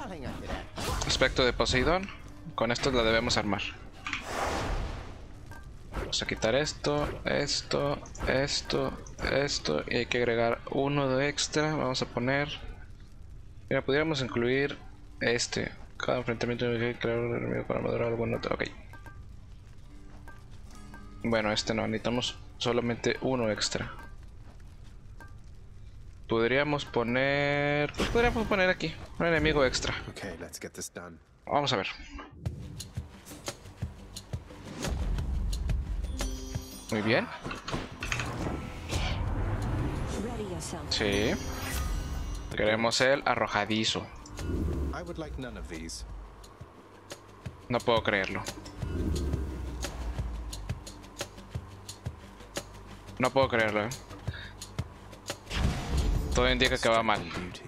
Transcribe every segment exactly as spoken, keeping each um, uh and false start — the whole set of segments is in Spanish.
Aspecto de Poseidón. Con esto la debemos armar. Vamos a quitar esto, esto, esto, esto. Y hay que agregar uno de extra. Vamos a poner... Mira, pudiéramos incluir este. Cada enfrentamiento de crear un enemigo para madurar algún otro. Ok. Bueno, este no. Necesitamos solamente uno extra. Podríamos poner... Pues podríamos poner aquí un enemigo extra. Vamos a ver. Muy bien. Sí. Queremos el arrojadizo. No puedo creerlo. No puedo creerlo, ¿eh? Todo indica que va mal.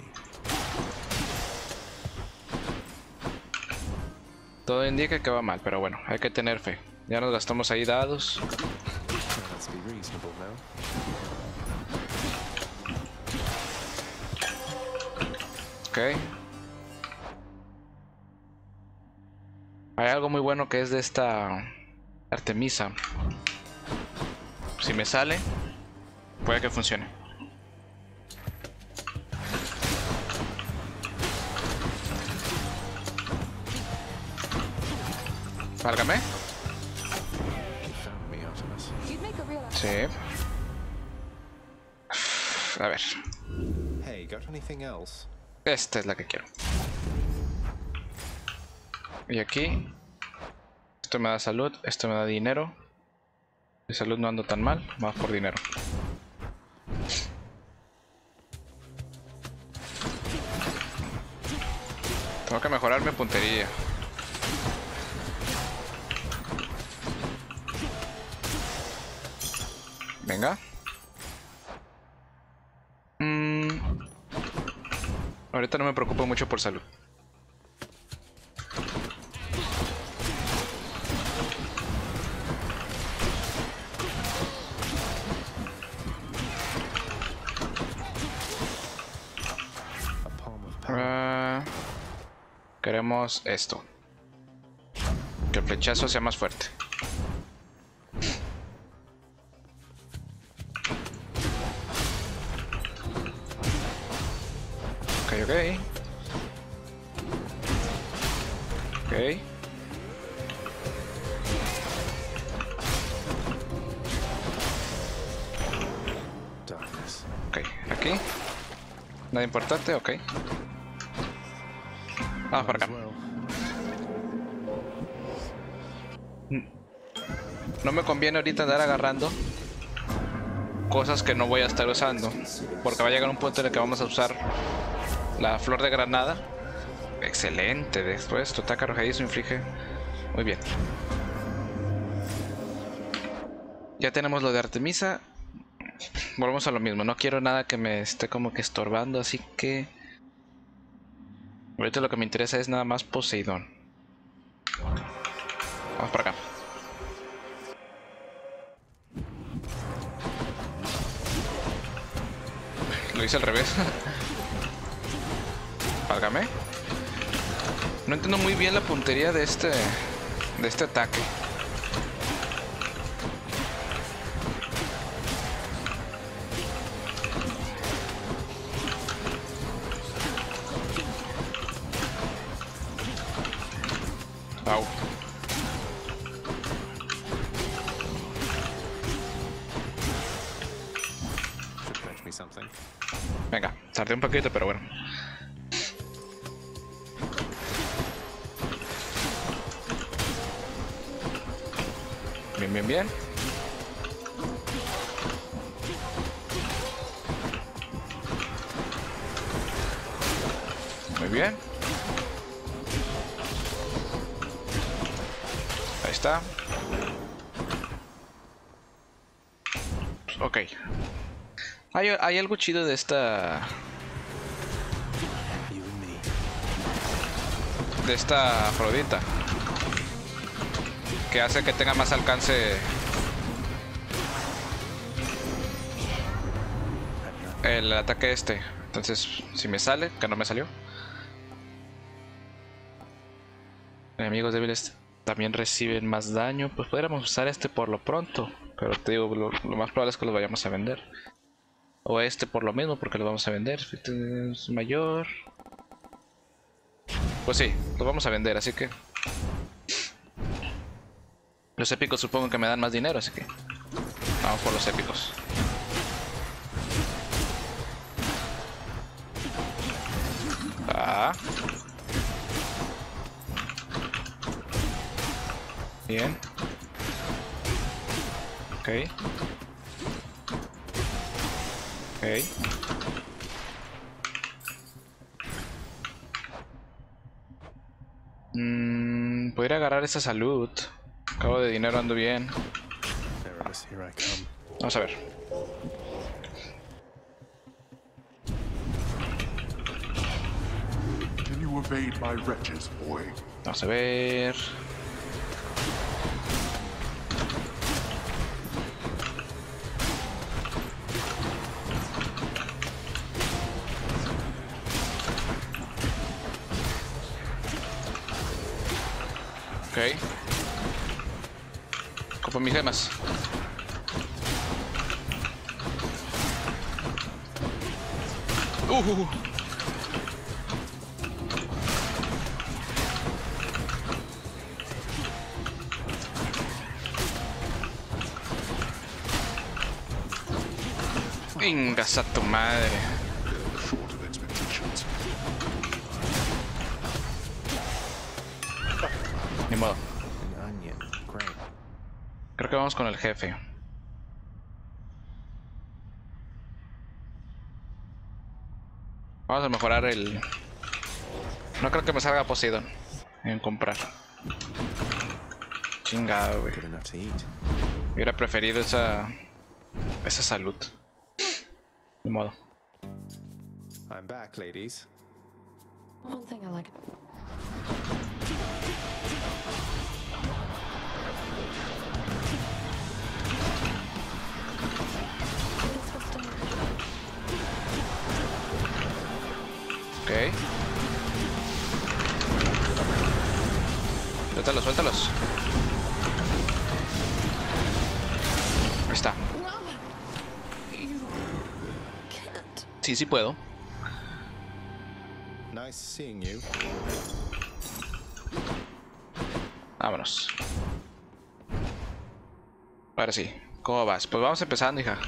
Todo indica que va mal, pero bueno, hay que tener fe. Ya nos gastamos ahí dados. Ok. Hay algo muy bueno que es de esta Artemisa. Si me sale, puede que funcione. Válgame. Sí. A ver. Esta es la que quiero. Y aquí. Esto me da salud, esto me da dinero. De salud no ando tan mal, más por dinero. Tengo que mejorar mi puntería. Venga. Mm. Ahorita no me preocupo mucho por salud. Uh, queremos esto. Que el flechazo sea más fuerte. Ok, ok. Ok. Ok, aquí. Nada importante, ok. Vamos por acá. No me conviene ahorita andar agarrando cosas que no voy a estar usando, porque va a llegar un punto en el que vamos a usar la flor de granada. Excelente. Después tu ataque arrojadizo inflige. Muy bien. Ya tenemos lo de Artemisa. Volvemos a lo mismo. No quiero nada que me esté como que estorbando, así que ahorita lo que me interesa es nada más Poseidón. Vamos para acá. Lo hice al revés. Válgame. No entiendo muy bien la puntería de este de este ataque. Au. Venga, tardé un poquito, pero bueno. Bien, bien, bien. Muy bien. Ahí está. Ok. Hay, hay algo chido de esta... De esta Afrodita, que hace que tenga más alcance el ataque este. Entonces, si me sale, que no me salió, Enemigos débiles también reciben más daño. Pues podríamos usar este por lo pronto. Pero te digo, lo, lo más probable es que lo vayamos a vender. O este por lo mismo, porque lo vamos a vender. Es mayor. Pues sí, lo vamos a vender, así que... Los épicos supongo que me dan más dinero, así que... Vamos por los épicos. Ah. Bien. Ok. Ok. Mmm... Podría agarrar esa salud. Acabo de dinero, ando bien. Vamos a ver. Vamos a ver. Ok. Copo mis gemas. Uh, uh, uh. Vengas a tu madre. Ni modo. Creo que vamos con el jefe. Vamos a mejorar el... No creo que me salga Poseidón en comprar. Chingado, güey. Hubiera preferido esa... Esa salud. De modo. I'm back, ladies. One thing I like. Ok. Suéltalos, suéltalos. Ahí está. Sí, sí puedo. Nice seeing you. Vámonos. Ahora sí. ¿Cómo vas? Pues vamos empezando, hija.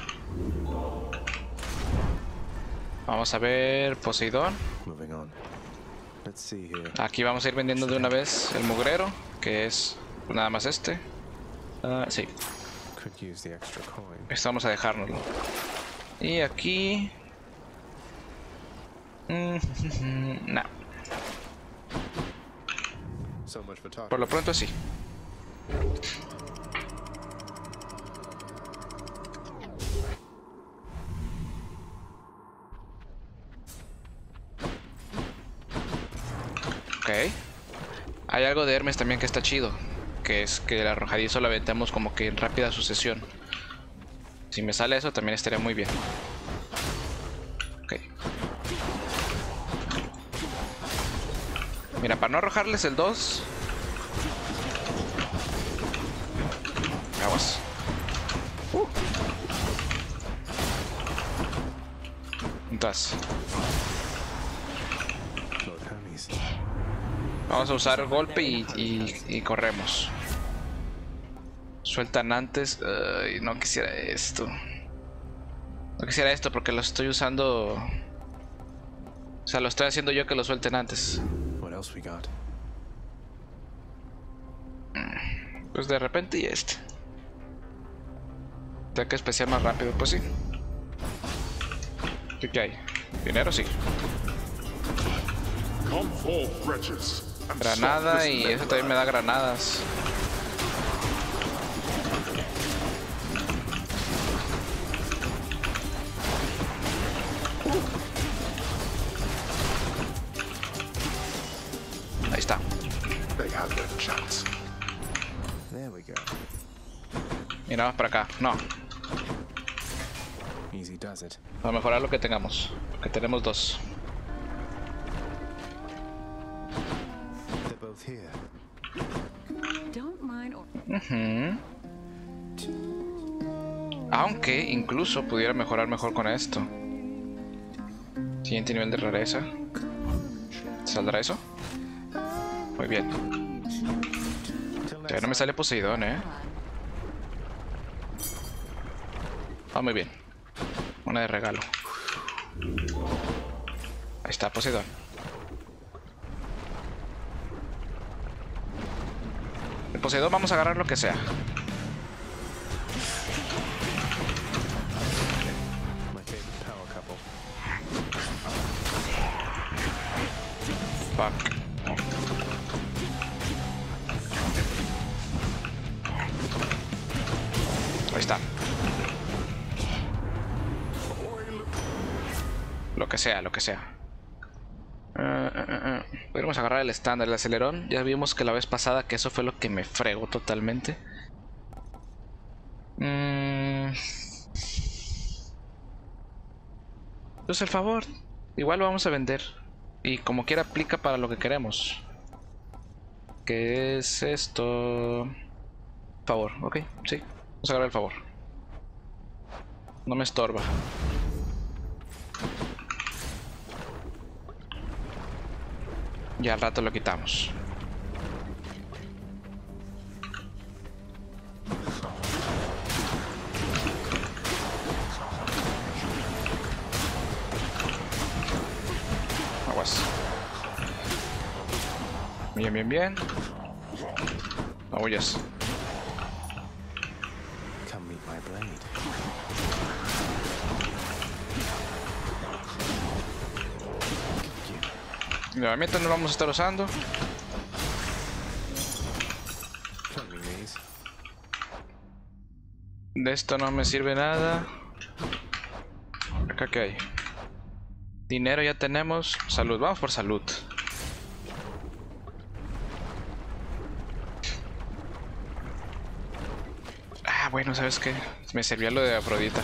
Vamos a ver Poseidón. Moving on. Let's see here. Aquí vamos a ir vendiendo de una vez el mugrero, que es nada más este. Uh, sí. Could use the extra coin. Esto vamos a dejárnoslo. Y aquí... Mm, no. So much for talking. Por lo pronto sí. Ok. Hay algo de Hermes también que está chido, que es que el arrojadizo lo aventamos como que en rápida sucesión. Si me sale eso también estaría muy bien. Ok. Mira, para no arrojarles el dos. Aguas. Uh. Entonces. Vamos a usar golpe y, y, y corremos. Sueltan antes. Ay, no quisiera esto. No quisiera esto porque lo estoy usando. O sea, lo estoy haciendo yo que lo suelten antes. Pues de repente y este. Ataque especial más rápido, pues sí. ¿Qué hay? ¿Dinero? Sí. Granada y eso también me da granadas. Ahí está. Mira, vamos para acá. No. Vamos a mejorar lo que tengamos. Porque tenemos dos. Don't mind or Ujú. Aunque incluso pudiera mejorar mejor con esto. Siguiente nivel de rareza. ¿Saldrá eso? Muy bien. Ya no me sale Poseidón, eh. Ah, muy bien. Una de regalo. Ahí está, Poseidón. De Poseidón vamos a agarrar lo que sea. My favorite power couple. Fuck. Ahí está. Lo que sea, lo que sea. Uh, uh, uh. Podríamos agarrar el estándar, el acelerón. Ya vimos que la vez pasada que eso fue lo que me fregó totalmente. Mm. Pues el favor. Igual lo vamos a vender. Y como quiera aplica para lo que queremos. ¿Qué es esto? Favor, ok, sí. Vamos a agarrar el favor. No me estorba. Y al rato lo quitamos. Aguas. Bien, bien, bien. No huyas. Come meet my blade. Nuevamente no lo vamos a estar usando. Plumbing these. De esto no me sirve nada. Acá qué hay. Dinero ya tenemos. Salud, vamos por salud. Ah, bueno, ¿sabes qué? Me servía lo de Afrodita.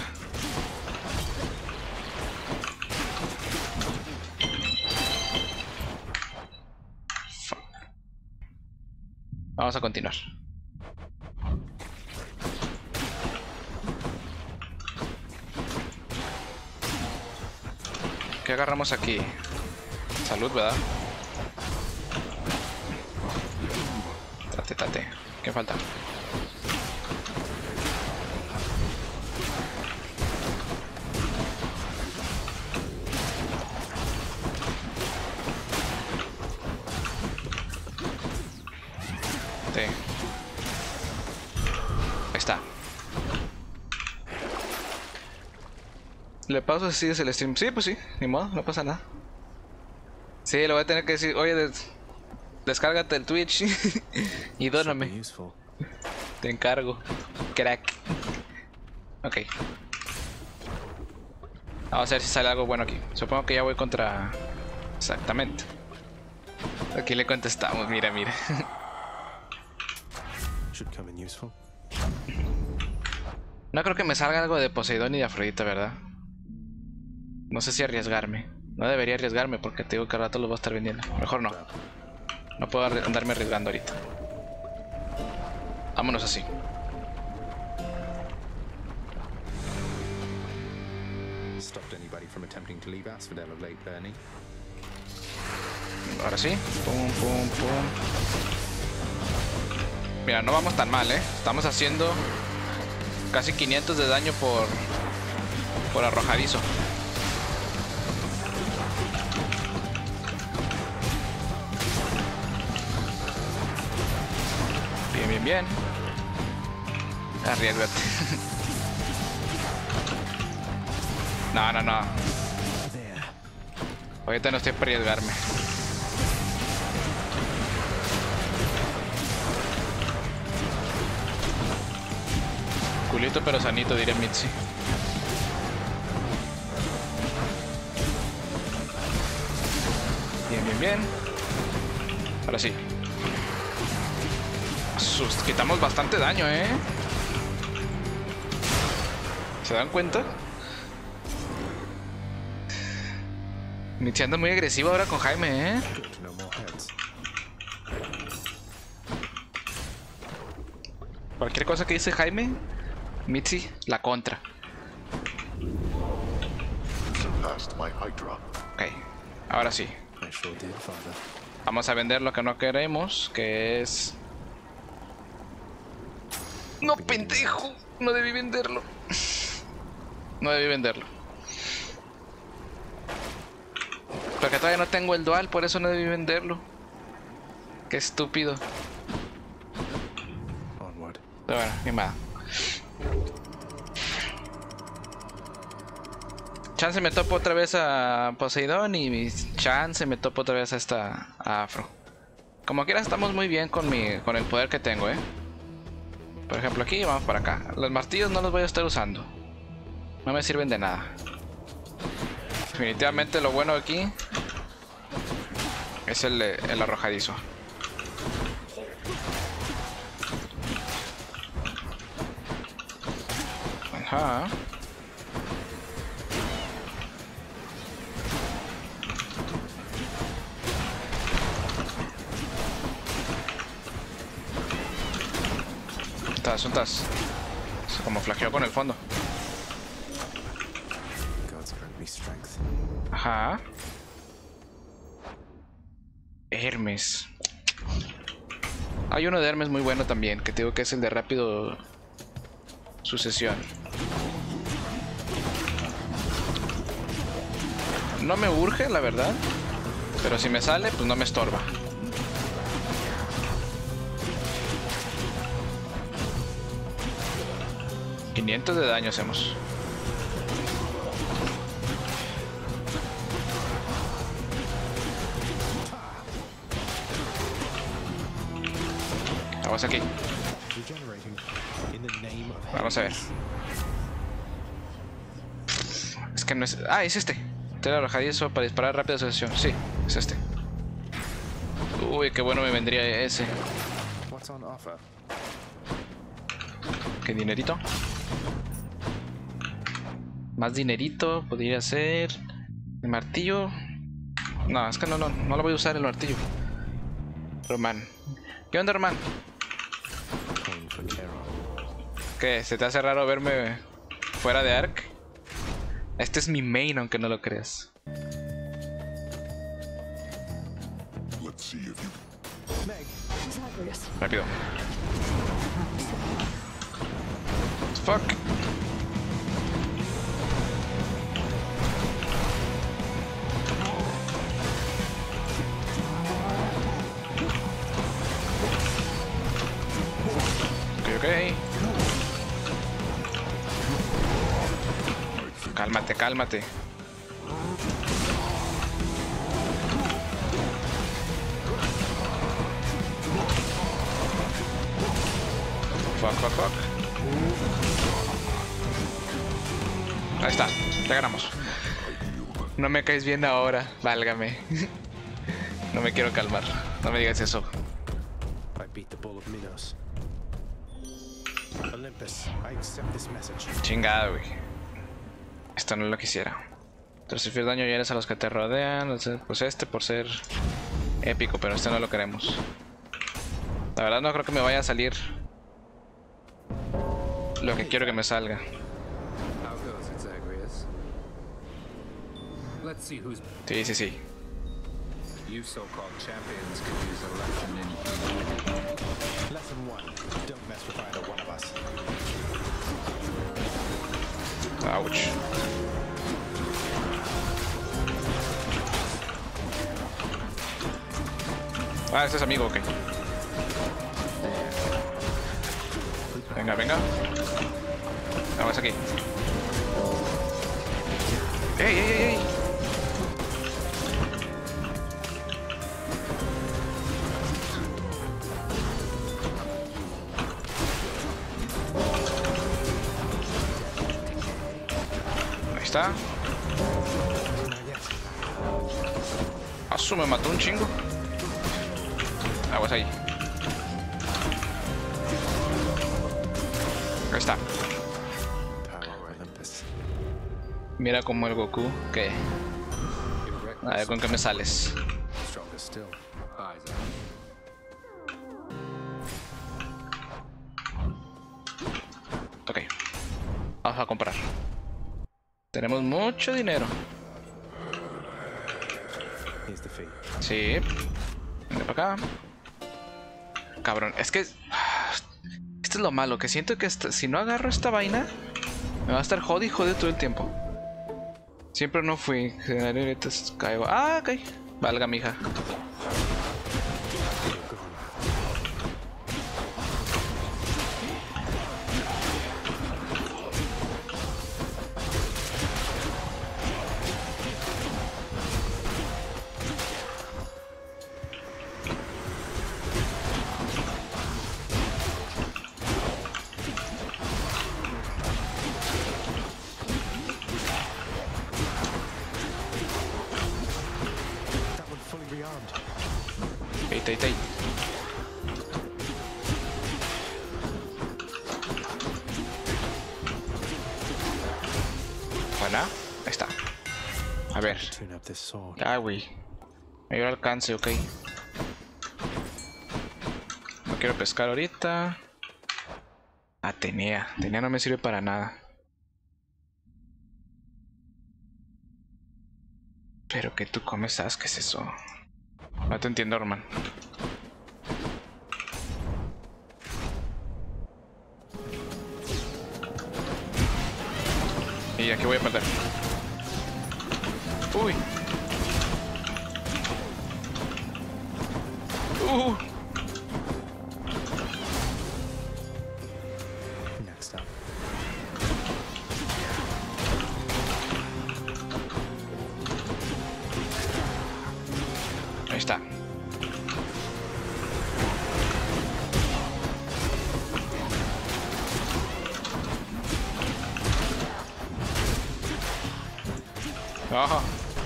Fuck. Vamos a continuar. ¿Qué agarramos aquí? Salud, ¿verdad? Tate, tate. ¿Qué falta? Sí. Ahí está. ¿Le pauso si es el stream? Sí, pues sí, ni modo, no pasa nada. Sí, le voy a tener que decir, oye, des descárgate el Twitch y Should be dóname. useful. Te encargo, crack. Ok. Vamos a ver si sale algo bueno aquí. Supongo que ya voy contra... Exactamente. Aquí le contestamos, mira, mira. Should come in useful. No creo que me salga algo de Poseidón y de Afrodita, ¿verdad? No sé si arriesgarme. No debería arriesgarme porque te digo que al rato lo voy a estar vendiendo. Mejor no. No puedo andarme arriesgando ahorita. Vámonos así. Stopped anybody from attempting to leave Asphodel of late, Bernie. Ahora sí. Pum, pum, pum. Mira, no vamos tan mal, ¿eh? Estamos haciendo casi quinientos de daño por, por arrojadizo. Bien, bien, bien. Arriesgate. No, no, no. Ahorita no estoy para arriesgarme. Culito pero sanito, diría Mitzi. Bien, bien, bien. Ahora sí. Sus, quitamos bastante daño, ¿eh? ¿Se dan cuenta? Mitzi anda muy agresivo ahora con Jaime, ¿eh? Good to know more heads. Cualquier cosa que dice Jaime, Mitzi, la contra. Surpassed my Hydra. Ok, ahora sí. I sure did, Father. Vamos a vender lo que no queremos, que es... No, pendejo. No debí venderlo. No debí venderlo. Porque todavía no tengo el dual, por eso no debí venderlo. Qué estúpido. Onward. Pero bueno, ni más. Chance me topo otra vez a Poseidón y chance me topo otra vez a esta a Afro. Como quiera estamos muy bien con mi con el poder que tengo, eh. Por ejemplo aquí, vamos para acá. Los martillos no los voy a estar usando. No me sirven de nada. Definitivamente lo bueno aquí es el, el arrojadizo. Ajá. Estás, estás. Se como flaqueó con el fondo. God's grant me strength. Ajá. Hermes. Hay uno de Hermes muy bueno también, que te digo que es el de rápido sucesión. No me urge, la verdad. Pero si me sale, pues no me estorba. quinientos de daño hacemos. Vamos aquí. Regenerating in the name of Vamos a ver. Es que no es... Ah, es este. Tela arrojadizo para disparar rápida sucesión. Sí, es este. Uy, qué bueno me vendría ese. What's on offer? ¿Qué dinerito? Más dinerito podría ser... El martillo... No, es que no, no, no lo voy a usar el martillo. Román. ¿Qué onda, Román? Pain for Charon. ¿Qué? ¿Se te hace raro verme fuera de Ark? Este es mi main, aunque no lo creas. Let's see if you Meg, Zagreus. Rápido. Fuck. Ok, ok. Cálmate, cálmate. Fuck, fuck, fuck. Ahí está, ya ganamos. No me caes bien ahora, válgame. No me quiero calmar, no me digas eso. I beat the bull of Minos. Olympus, I accept this message. Chingada, güey. Esto no lo quisiera. Tras sufrir daño y eres a los que te rodean. Pues este por ser épico, pero este no lo queremos. La verdad no creo que me vaya a salir lo que quiero que me salga. How goes it, Zagreus? Let's see who's... Sí, sí, sí. You so-called champions could use a lesson in humility. Lesson one. Don't mess with either one of us. Ouch. Ah, este es amigo, ok. Venga, venga. Vamos aquí. ¡Ey, ey, ey, ey! Ahí está. Asu, me mató un chingo. Aguas ahí. Ahí está. Power Olympus. Mira como el Goku. Que. A ver con qué me sales. Stronger still. Eyes Vamos a comprar. Tenemos mucho dinero. Here's the fee. Sí. Venga para acá. Cabrón, es que... Esto es lo malo, que siento que esta, si no agarro esta vaina, me va a estar jodi jodi todo el tiempo. Siempre no fui. Ahorita caigo. Ah, ok. Valga, mija. Ahí, ahí, ahí. Buena. Ahí está. A ver. Tune up this sword. Ah, güey. Mayor alcance, ok. No quiero pescar ahorita. Atenea. Atenea no me sirve para nada. Pero que tú comes, ¿sabes qué es eso? No te entiendo, hermano. Y aquí voy a perder. Uy. Uh. Next up. Ahí está. Ajá.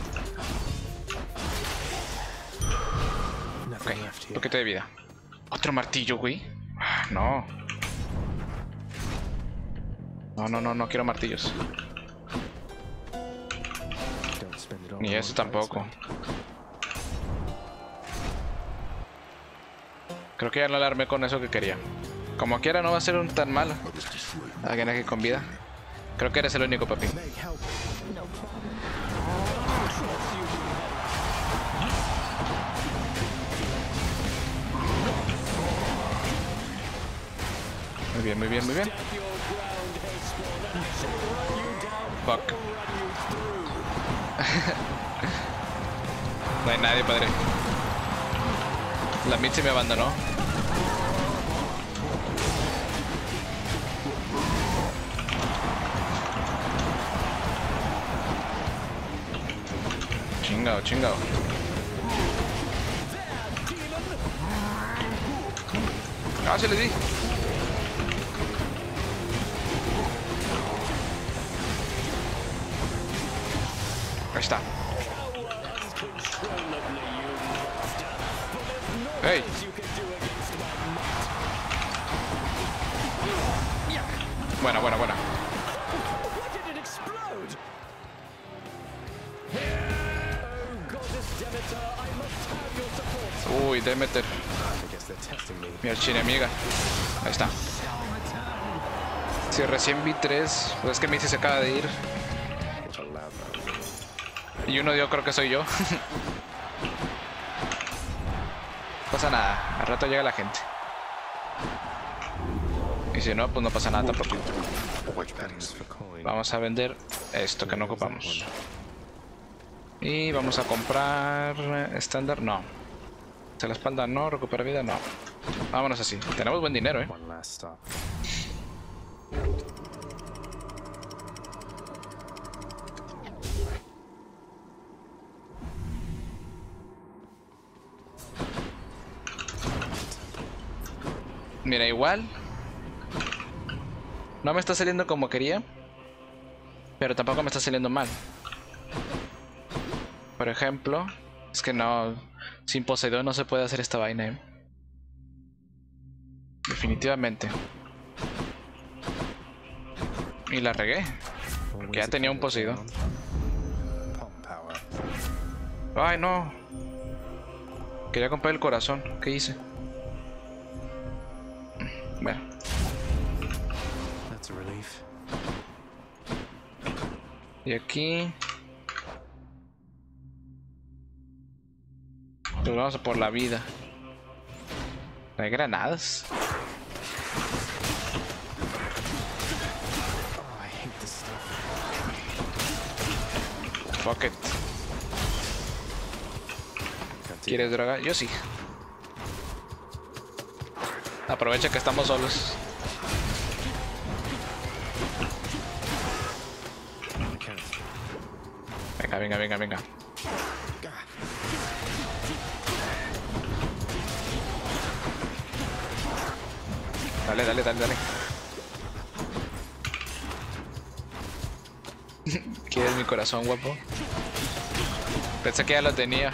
Nothing Ok, left here. poquito de vida. Otro martillo, güey. Ah, no. No, no, no, no quiero martillos. Don't spend it all Ni on eso one tampoco. place, Creo que ya no alarmé con eso que quería. Como quiera no va a ser un tan malo. Alguien aquí con vida. Creo que eres el único, papi. mate. May help. Muy bien, muy bien, muy bien. Fuck. No hay nadie, padre. La mid se me abandonó. Chingao, chingao. Ah, se le di. Ahí está. Hey. Buena, buena, buena. Uy, Demeter. I guess they're testing me. Mi archienemiga. Ahí está. Si recién vi tres, pues es que Missy se acaba de ir. What a loud mouth. Y uno yo creo que soy yo. No pasa nada, al rato llega la gente. Y si no, pues no pasa nada tampoco. White pennies. For coin. Vamos a vender esto que no ocupamos. Y vamos a comprar estándar, no. Se la espalda no, recupera vida no. Vámonos así. Tenemos buen dinero, eh. One last stop. Mira, igual no me está saliendo como quería, pero tampoco me está saliendo mal. Por ejemplo, es que no, sin Poseidón no se puede hacer esta vaina, ¿eh? Definitivamente. Y la regué, porque ya tenía un Poseidón. Pump power. Ay, no. Quería comprar el corazón. ¿Qué hice? Bueno, That's a relief. Y aquí... Pues vamos a por la vida. Hay granadas. Oh, I hate this stuff. Fuck it. ¿Quieres droga? Yo sí. Aprovecha que estamos solos. Venga, venga, venga, venga. Dale, dale, dale, dale. ¿Quieres mi corazón, guapo? Pensé que ya lo tenía.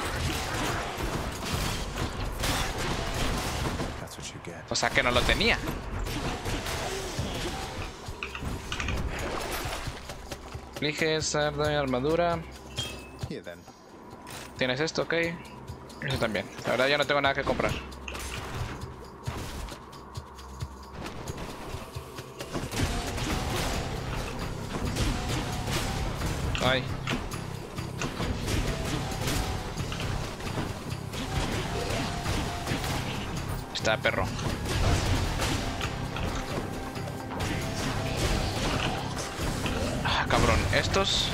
That's what you get. O sea que no lo tenía. Elige sarda y armadura. Here then. Tienes esto, ok. Eso también. La verdad ya no tengo nada que comprar. Ay. Está perro. Ah, cabrón. Estos...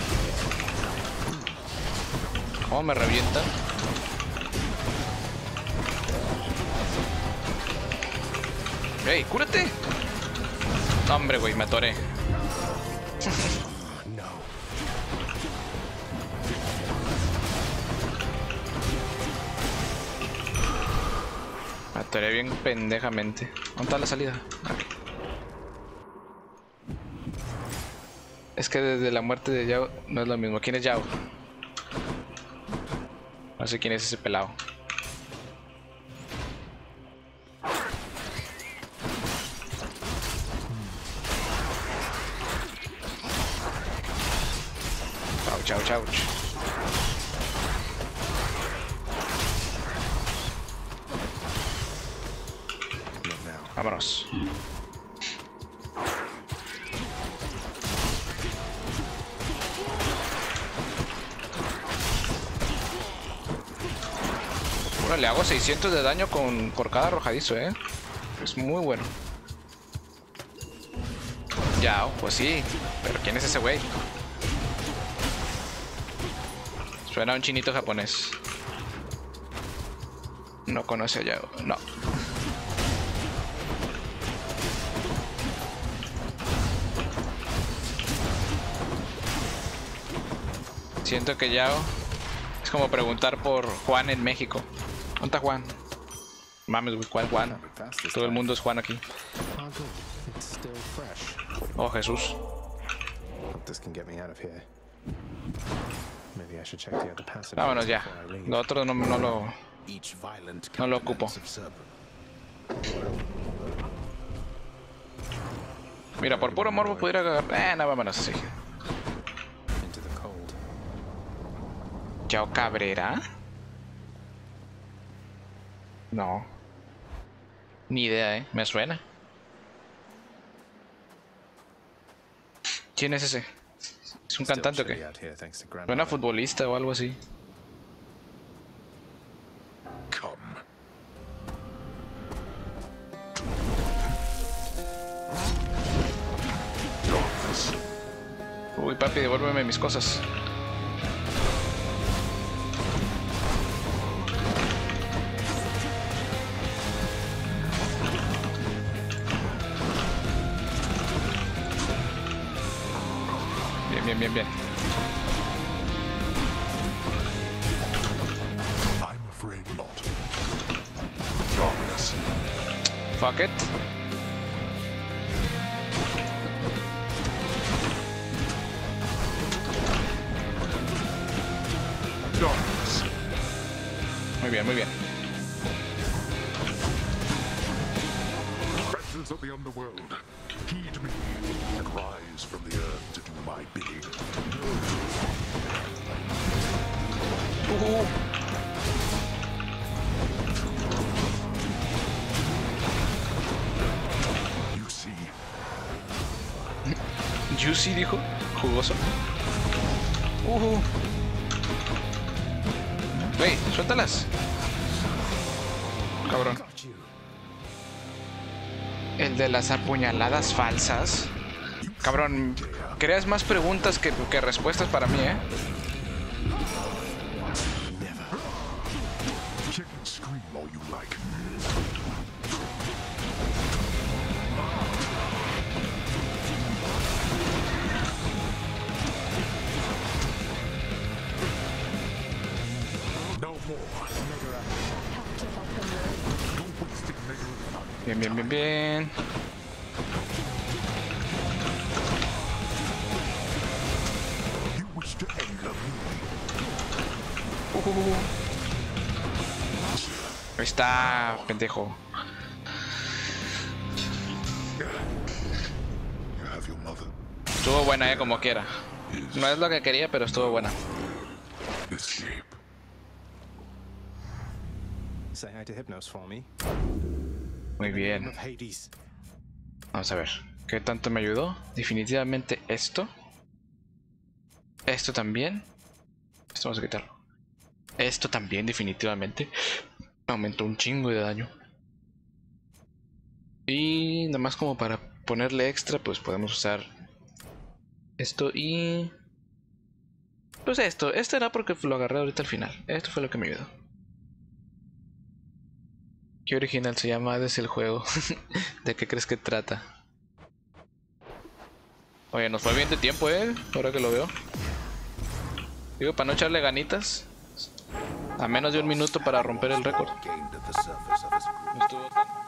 ¿Cómo me revientan? ¡Ey, cúrate! No, hombre, güey, me atoré. Me atoré bien pendejamente. ¿Dónde está la salida? Aquí. Es que desde la muerte de Yao no es lo mismo. ¿Quién es Yao? No sé quién es ese pelado. Chau, chau, chau. Vámonos. Bueno, le hago seiscientos de daño con, por cada arrojadizo, eh. Es muy bueno. Ya, pues sí. Pero ¿quién es ese güey? Suena a un chinito japonés. No conoce a Yao. No. Siento que Yao es como preguntar por Juan en México. ¿Dónde está Juan? Mames, güey, ¿cuál Juan? Todo el mundo es Juan aquí. Oh, good. It's still fresh. Oh, Jesús. Hope this can get me out of here. Maybe I should check the other passage. Vámonos ya. before I leave. Lo otro no, no lo... Each violent No lo ocupo. countenance of serpent. Mira, por puro morbo pudiera agarrar... Eh, no, vámonos así. Into the cold. ¿Yao Cabrera? No. Ni idea, eh. Me suena. ¿Quién es ese? ¿Es un Still cantante o chilly qué? out here, thanks to Suena grandmother. futbolista o algo así. Come. Darkness. Uy, papi, devuélveme mis cosas. Bien, bien, bien, bien. I'm afraid not. Darkness. Fuck it. Darkness. Muy bien, muy bien. Friends of the underworld, heed me and rise from the earth to do my bidding. Uh, You see, Juicy dijo. Jugoso. Uh. Wey, suéltalas. Cabrón. El de las apuñaladas falsas. Cabrón, creas más preguntas que, que respuestas para mí, ¿eh? Kick and scream all you like. No more. Don't waste it, Megara. Bien, bien, bien, bien. You wish to end the Uh. Ahí está, pendejo. You have your mother. Estuvo buena, eh, como quiera. No es lo que quería, pero estuvo buena. Escape. Say hi to Hypnos for me. Muy bien. Of Hades. Vamos a ver. ¿Qué tanto me ayudó? Definitivamente esto. Esto también. Esto vamos a quitarlo. Esto también, definitivamente. Aumentó un chingo de daño. Y nada más como para ponerle extra, pues podemos usar esto y... Pues esto. Este era porque lo agarré ahorita al final. Esto fue lo que me ayudó. Qué original, se llama Hades el juego. ¿De qué crees que trata? Oye, nos fue bien de tiempo, eh. Ahora que lo veo. Digo, para no echarle ganitas. A menos de un minuto para romper el récord. No estuvo tan...